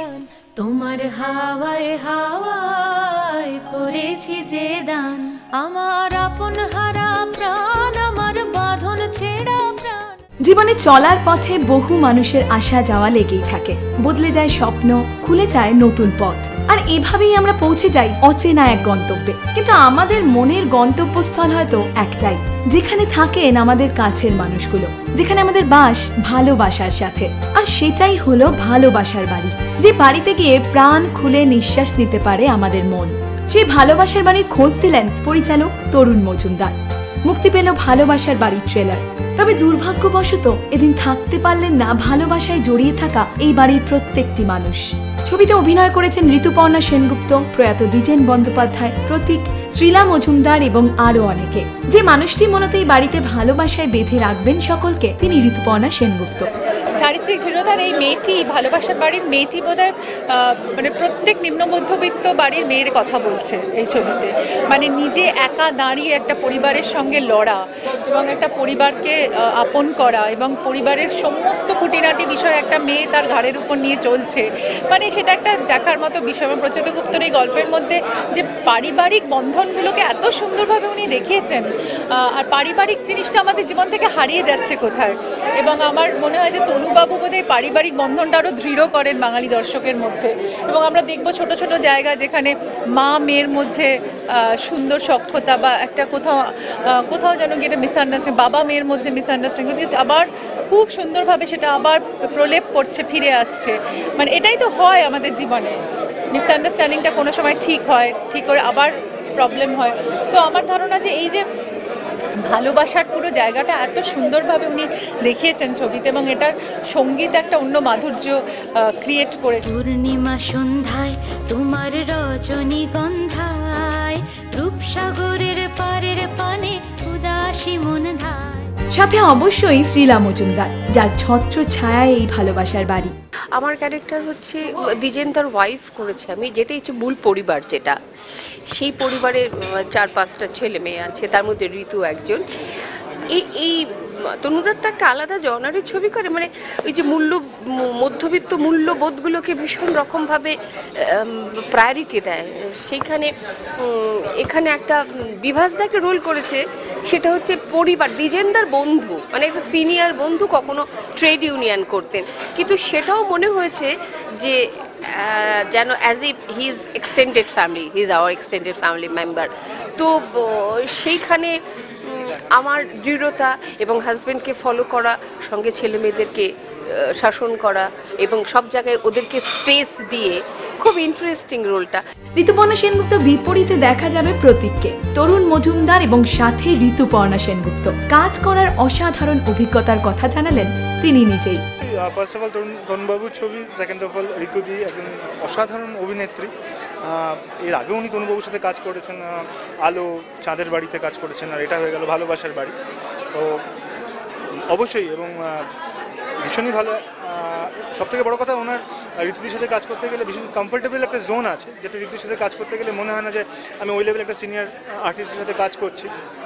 দান, তোমার হাওয়ায় হাওয়ায় করেছি যে দান। আমার আপন হারা প্রাণ, আমার বাঁধন ছেঁড়া প্রাণ। জীবনে চলার পথে বহু মানুষের আসা যাওয়া লেগেই থাকে, বদলে যায় স্বপ্ন, খুলে যায় নতুন পথ, আর এভাবেই আমরা পৌঁছে যাই অচেনা এক গন্তব্যে। কিন্তু আমাদের মনের গন্তব্যস্থল হয়তো একটাই, যেখানে থাকেন আমাদের কাছের মানুষগুলো, যেখানে আমাদের বাস ভালোবাসার সাথে। আর সেটাই হলো ভালোবাসার বাড়ি, যে বাড়িতে গিয়ে প্রাণ খুলে নিঃশ্বাস নিতে পারে আমাদের মন। সেই ভালোবাসার বাড়ির খোঁজ দিলেন পরিচালক তরুণ মজুমদার। মুক্তি পেল ভালোবাসার বাড়ির ট্রেলার। তবে দুর্ভাগ্যবশত এদিন থাকতে পারলেন না ভালোবাসায় জড়িয়ে থাকা এই বাড়ির প্রত্যেকটি মানুষ। ছবিতে অভিনয় করেছেন ঋতুপর্ণা সেনগুপ্ত, প্রয়াত দ্বিজেন বন্দ্যোপাধ্যায়, প্রতীক, শ্রীলা মজুমদার এবং আরো অনেকে। যে মানুষটি মূলত এই বাড়িতে ভালোবাসায় বেঁধে রাখবেন সকলকে, তিনি ঋতুপর্ণা সেনগুপ্ত। চারিত্রিক দৃঢ়তার এই মেয়েটি, ভালোবাসার বাড়ির মেয়েটি বোধহয় মানে প্রত্যেক নিম্ন মধ্যবিত্ত বাড়ির মেয়ের কথা বলছে এই ছবিতে। মানে নিজে একা দাঁড়িয়ে একটা পরিবারের সঙ্গে লড়া এবং একটা পরিবারকে আপন করা এবং পরিবারের সমস্ত খুঁটিনাটি বিষয় একটা মেয়ে তার ঘাড়ের উপর নিয়ে চলছে, মানে সেটা একটা দেখার মতো বিষয়। এবং প্রচেতগুপ্তর এই গল্পের মধ্যে যে পারিবারিক বন্ধনগুলোকে এত সুন্দরভাবে উনি দেখিয়েছেন, আর পারিবারিক জিনিসটা আমাদের জীবন থেকে হারিয়ে যাচ্ছে কোথায়। এবং আমার মনে হয় যে তনুবাবু বোধহয় পারিবারিক বন্ধনটা আরও দৃঢ় করেন বাঙালি দর্শকের মধ্যে। এবং আমরা দেখব ছোট ছোট জায়গা যেখানে মা মেয়ের মধ্যে সুন্দর সখ্যতা বা একটা কোথাও যেন গিয়ে মিসআন্ডারস্ট্যান্ডিং, বাবা মেয়ের মধ্যে মিসআন্ডারস্ট্যান্ডিং, কিন্তু আবার খুব সুন্দরভাবে সেটা আবার প্রলেপ করছে, ফিরে আসছে। মানে এটাই তো হয় আমাদের জীবনে, মিসআন্ডারস্ট্যান্ডিংটা কোনো সময় ঠিক হয়, ঠিক করে আবার প্রবলেম হয়। তো আমার ধারণা যে এই যে ভালোবাসার পুরো জায়গাটা এত সুন্দরভাবে উনি দেখিয়েছেন ছবিতে, এবং এটার সঙ্গীত একটা অন্য মাধুর্য ক্রিয়েট করে। পূর্ণিমা সন্ধ্যায় তোমার রজনীগন্ধায়, রূপসাগরের পারের পানে উদাসী মন ধায়। সাথে অবশ্যই শ্রীলা মজুমদার, যার ছত্র ছায়ায় এই ভালোবাসার বাড়ি। আমার ক্যারেক্টার হচ্ছে দ্বিজেন তার ওয়াইফ করেছে আমি, যেটা হচ্ছে মূল পরিবার, যেটা সেই পরিবারের 4-5টা ছেলে মেয়ে আছে, তার মধ্যে ঋতু একজন। এই তনুদারটা একটা আলাদা জনারের ছবি করে, মানে ওই যে মধ্যবিত্ত মূল্যবোধগুলোকে ভীষণ রকমভাবে প্রায়োরিটি দেয়। সেইখানে এখানে একটা বিভাসদা একটা রোল করেছে, সেটা হচ্ছে পরিবার, দ্বিজেনদার বন্ধু, মানে একটা সিনিয়র বন্ধু, কখনো ট্রেড ইউনিয়ন করতেন, কিন্তু সেটাও মনে হয়েছে যে যেন as if he is extended family, he is our extended family member. তো সেইখানে আমার দৃঢ়তা এবং হাজব্যান্ডকে ফলো করা, সঙ্গে ছেলে মেয়েদেরকে শাসন করা এবং সব জায়গায় ওদেরকে স্পেস দিয়ে, খুব ইন্টারেস্টিং রোলটা। ঋতুপর্ণা সেনগুপ্ত বিপরীতে দেখা যাবে প্রতীককে, তরুণ মজুমদার এবং সাথে ঋতুপর্ণা সেনগুপ্ত। কাজ করার অসাধারণ অভিজ্ঞতার কথা জানালেন তিনি নিজেই। ফার্স্ট অফ অল তরুণবাবুর ছবি, সেকেন্ড অফ অল ঋতুদি একজন অসাধারণ অভিনেত্রী। এর আগেও উনি তনুবাবুর সাথে কাজ করেছেন, আলো, চাঁদের বাড়িতে কাজ করেছেন, আর এটা হয়ে গেল ভালোবাসার বাড়ি। তো অবশ্যই এবং ভীষণই ভালো। সবথেকে বড় কথা, ওনার ঋতুদির সাথে কাজ করতে গেলে ভীষণ কমফোর্টেবল একটা জোন আছে, যেটা ঋতুর সাথে কাজ করতে গেলে মনে হয় না যে আমি ওই লেভেল একটা সিনিয়র আর্টিস্টের সাথে কাজ করছি,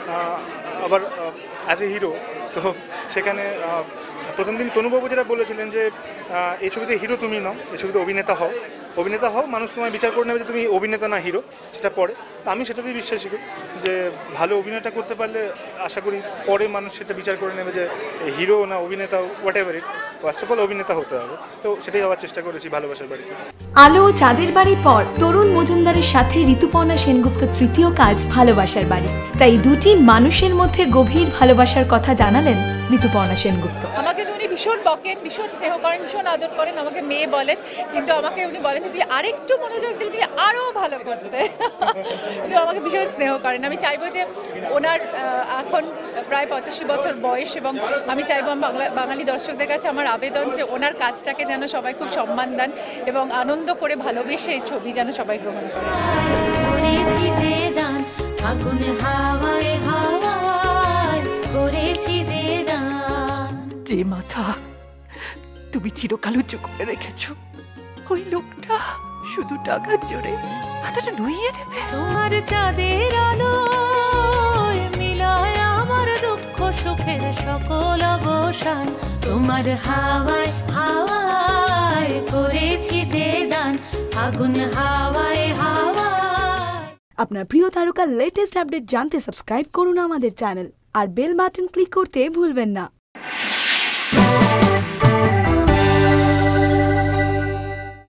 আবার অ্যাজ এ হিরো। তো সেখানে প্রথম দিন তনুবাবু যেটা বলেছিলেন যে এই ছবিতে হিরো তুমি নাও, এই ছবিতে অভিনেতা হও, মানুষ তোমায় বিচার করে নেবে যে তুমি অভিনেতা না হিরো, সেটা পরে। আমি সেটাতেই বিশ্বাসী যে ভালো অভিনয়টা করতে পারলে আশা করি পরে মানুষ সেটা বিচার করে নেবে যে হিরো না অভিনেতা, whatever it, first of all অভিনেতা হতে হবে। তো সেটাই হওয়ার চেষ্টা করেছি ভালোবাসার বাড়িতে। আলো ও চাঁদের বাড়ির পর তরুণ মজুমদারের সাথে ঋতুপর্ণা সেনগুপ্ত তৃতীয় কাজ ভালোবাসার বাড়ি। তাই দুটি মানুষের মধ্যে গভীর ভালোবাসার কথা জানালেন ঋতুপর্ণা সেনগুপ্ত। আমাকে তো উনি ভীষণ বকেন, ভীষণ স্নেহ করেন, ভীষণ আদর করেন, আমাকে মেয়ে বলেন, কিন্তু আমাকে উনি বলেন তুই আরেকটু মনোযোগ দিলে তুই আরও ভালো করতে। কিন্তু আমাকে ভীষণ স্নেহ করেন। আমি চাইবো যে ওনার এখন প্রায় 85 বছর বয়স, এবং আমি চাইবো বাঙালি দর্শকদের কাছে আমার আবেদন যে ওনার কাজটাকে যেন সবাই খুব সম্মান দেন এবং আনন্দ করে ভালোবেসে এই ছবি যেন সবাই গ্রহণ করে। যে মাথা তুমি চিরকাল উঁচু করে রেখেছো, ওই লোকটা শুধু টাকার জোরে মাথাটা নুইয়ে দেবে। তোমার চাঁদের আলো মিলায় আমার দুঃখ সুখের সকল অবসান, তোমার হাওয়ায় হাওয়ায় করেছি যে আগুন হাওয়ায় হাওয়ায়। আপনার প্রিয় তারকার লেটেস্ট আপডেট জানতে সাবস্ক্রাইব করুন আমাদের চ্যানেল আর বেল বাটন ক্লিক করতে ভুলবেন না।